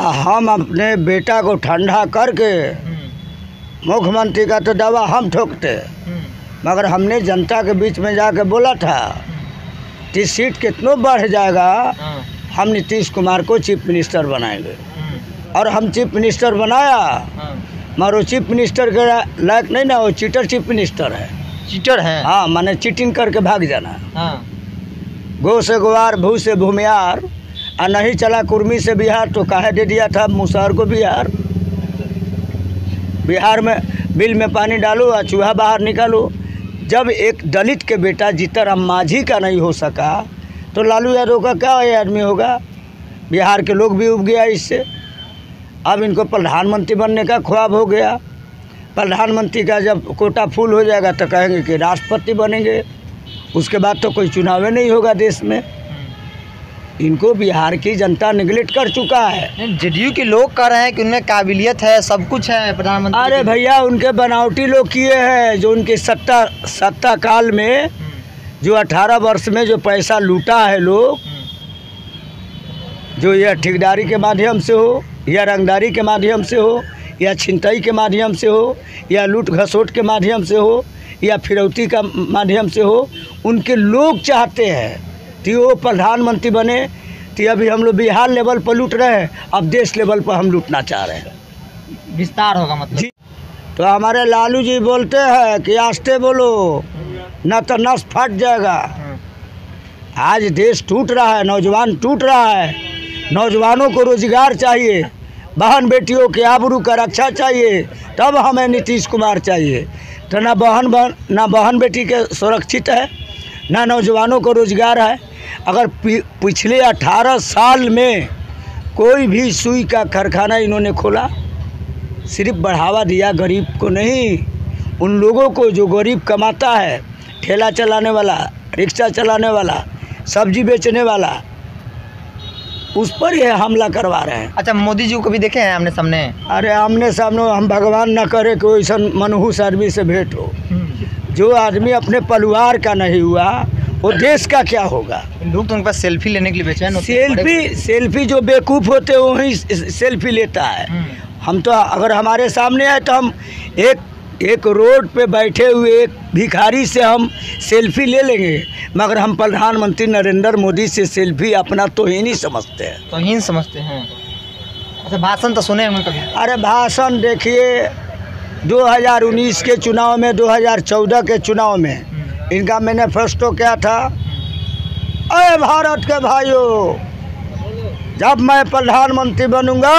हम अपने बेटा को ठंडा करके मुख्यमंत्री का तो दावा हम ठोकते, मगर हमने जनता के बीच में जाके बोला था कि सीट कितनों बढ़ जाएगा, हम नीतीश कुमार को चीफ मिनिस्टर बनाएंगे। और हम चीफ मिनिस्टर बनाया, मगर वो चीफ मिनिस्टर के लायक नहीं ना, वो चीटर चीफ मिनिस्टर है। चीटर है? हाँ, माने चीटिंग करके भाग जाना। हाँ। गो से गुवार, भू से भूमियार, और नहीं चला कुर्मी से बिहार तो काहे दे दिया था मुसहर को बिहार। बिहार में बिल में पानी डालो और चूहा बाहर निकालो। जब एक दलित के बेटा जीतन मांझी का नहीं हो सका तो लालू यादव का क्या आदमी होगा। बिहार के लोग भी उब गया इससे। अब इनको प्रधानमंत्री बनने का ख्वाब हो गया। प्रधानमंत्री का जब कोटा फुल हो जाएगा तो कहेंगे कि राष्ट्रपति बनेंगे, उसके बाद तो कोई चुनाव नहीं होगा देश में। इनको बिहार की जनता निगलेक्ट कर चुका है। जेडीयू के लोग कह रहे हैं कि उनमें काबिलियत है, सब कुछ है प्रधानमंत्री। अरे भैया, उनके बनावटी लोग किए हैं जो उनके सत्ता काल में जो 18 वर्ष में जो पैसा लूटा है लोग, जो यह ठेकेदारी के माध्यम से हो या रंगदारी के माध्यम से हो या छिनतई के माध्यम से हो या लूट घसोट के माध्यम से हो या फिरौती का माध्यम से हो, उनके लोग चाहते हैं कि वो प्रधानमंत्री बने। तो अभी हम लोग बिहार लेवल पर लूट रहे हैं, अब देश लेवल पर हम लूटना चाह रहे हैं। विस्तार होगा मतलब। तो हमारे लालू जी बोलते हैं कि आस्ते बोलो न तो नस फट जाएगा। आज देश टूट रहा है, नौजवान टूट रहा है। नौजवानों को रोजगार चाहिए, बहन बेटियों के आबरू का रक्षा चाहिए, तब हमें नीतीश कुमार चाहिए। तो ना बहन बेटी के सुरक्षित है, ना नौजवानों को रोजगार है। अगर पिछले 18 साल में कोई भी सुई का कारखाना इन्होंने खोला, सिर्फ बढ़ावा दिया गरीब को नहीं, उन लोगों को जो गरीब कमाता है, ठेला चलाने वाला, रिक्शा चलाने वाला, सब्जी बेचने वाला, उस पर ये हमला करवा रहे हैं। अच्छा, मोदी जी को भी देखे हैं आमने सामने? अरे आमने सामने हम भगवान न करे कोई ऐसा मनहूस आदमी से भेंट हो। जो आदमी अपने परिवार का नहीं हुआ वो देश का क्या होगा। लोग तो उनके पास सेल्फी लेने के लिए बेचैन होते हैं। सेल्फी जो बेवकूफ़ होते हैं वही सेल्फी लेता है। हम तो अगर हमारे सामने आए तो हम एक रोड पे बैठे हुए एक भिखारी से हम सेल्फी ले लेंगे, मगर हम प्रधानमंत्री नरेंद्र मोदी से सेल्फी अपना तौहीन ही समझते हैं। तौहीन समझते हैं? अच्छा, भाषण तो सुने होंगे कभी? अरे भाषण देखिए, 2019 के चुनाव में, 2014 के चुनाव में इनका मैनिफेस्टो क्या था? अरे भारत के भाइयों, जब मैं प्रधानमंत्री बनूंगा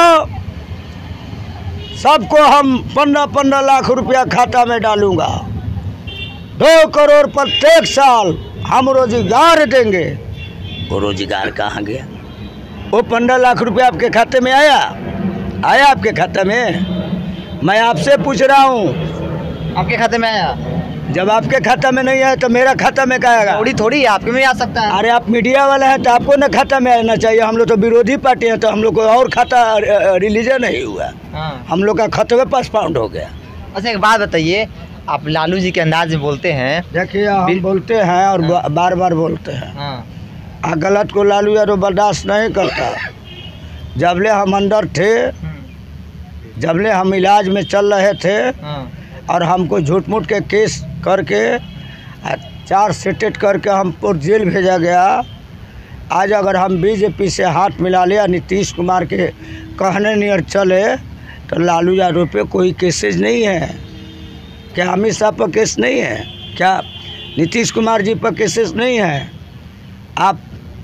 सबको हम 15-15 लाख रुपया खाता में डालूंगा, 2 करोड़ प्रत्येक साल हम रोजगार देंगे। वो रोजगार कहाँ गया? वो 15 लाख रुपया आपके खाते में आया आपके खाते में? मैं आपसे पूछ रहा हूँ, आपके खाते में आया? जब आपके खाता में नहीं आया तो मेरा खाता में क्या आएगा? थोड़ी आपके में आ सकता है। अरे आप मीडिया वाला है तो आपको ना खाता में आना चाहिए। हम लोग तो विरोधी पार्टी हैं, तो हम लोग को और खाता रिलीज नहीं हुआ। हम लोग का खतवे पोस्टपोन्ड हो गया। अच्छा, एक बात बताइए, आप लालू जी के अंदाज में बोलते हैं। देखिए, हम बोलते हैं और बार बार बोलते हैं। गलत को लालू यादव बर्दाश्त नहीं करता। जबले हम अंदर थे, जबले हम इलाज में चल रहे थे और हमको झूठ मूठ के केस करके 4 सेटेट करके हमको जेल भेजा गया। आज अगर हम बीजेपी से हाथ मिला लिया, नीतीश कुमार के कहने नियर चले, तो लालू यादव पे कोई केसेज नहीं है। क्या अमित शाह पर केस नहीं है? क्या नीतीश कुमार जी पर केसेस नहीं है? आप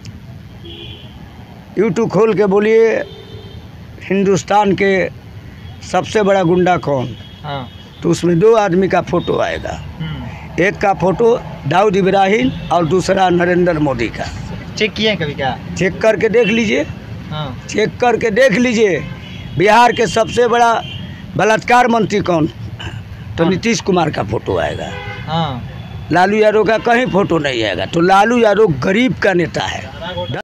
यूट्यूब खोल के बोलिए हिंदुस्तान के सबसे बड़ा गुंडा कौन, तो उसमें 2 आदमी का फोटो आएगा। एक का फोटो दाऊद इब्राहिम और दूसरा नरेंद्र मोदी का। चेक किए कभी? क्या चेक करके देख लीजिए। चेक करके देख लीजिए। बिहार के सबसे बड़ा बलात्कार मंत्री कौन, तो नीतीश कुमार का फोटो आएगा। लालू यादव का कहीं फोटो नहीं आएगा। तो लालू यादव गरीब का नेता है।